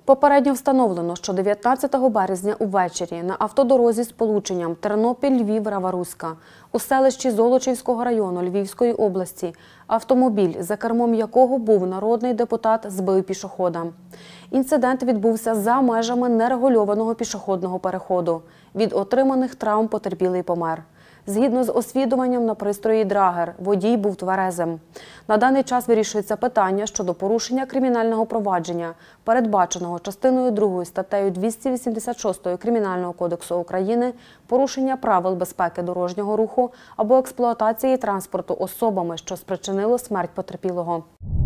Попередньо встановлено, що 19 березня увечері на автодорозі з полученням Тернопіль-Львів-Раваруська у селищі Золочівського району Львівської області автомобіль, за кермом якого був народний депутат, збив пішохода. Інцидент відбувся за межами нерегульованого пішохідного переходу. Від отриманих травм потерпілий помер. Згідно з освідуванням на пристрої «Драгер», водій був тверезим. На даний час вирішується питання щодо порушення кримінального провадження, передбаченого частиною 2 статтею 286 Кримінального кодексу України порушення правил безпеки дорожнього руху або експлуатації транспорту особами, що спричинило смерть потерпілого.